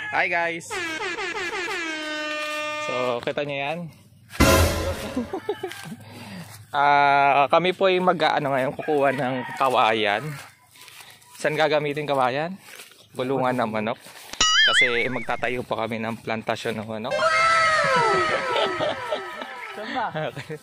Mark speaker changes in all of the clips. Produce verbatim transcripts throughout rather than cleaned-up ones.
Speaker 1: Hi guys. So, kita niyo yan. uh, kami po ay mag-ano ngayon, kukuha ng kawayan. Saan gagamitin kawayan? Bulungan ng manok. Kasi magtatayo pa kami ng plantasyon ng manok.
Speaker 2: Saan ba?
Speaker 1: Okay.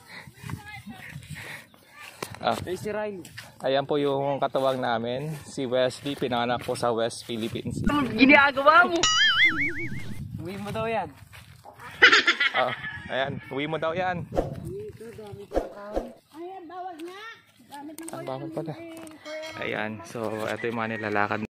Speaker 1: Ah,
Speaker 2: Si Riley.
Speaker 1: ayan po yung katuwang namin, si Wesley, pinanganak po sa West Philippines.
Speaker 2: Ano ginagawa mo? Uwi mo daw yan.
Speaker 1: Ah, ayan, uwi mo daw yan.
Speaker 3: Ayan, bawal nga. Gamit ng
Speaker 1: Ang bawal pala. Ayan, so ito yung mga nilalakad.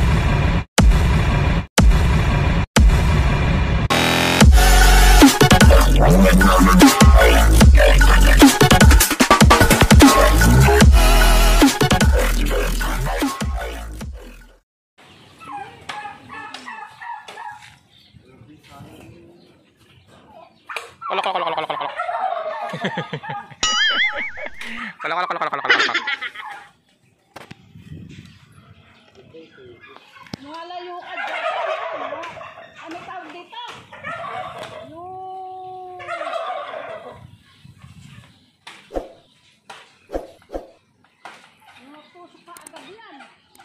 Speaker 1: Kolok kolok kolok kolok kolok kolok. Kolok kolok kolok kolok kolok kolok.
Speaker 3: Malayo ka dyan. Ano tawag dito? Yung... Tusok pa agad yan.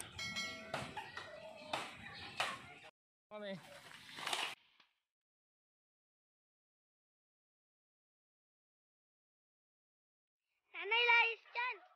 Speaker 1: Kami.
Speaker 3: Nanay layis dyan.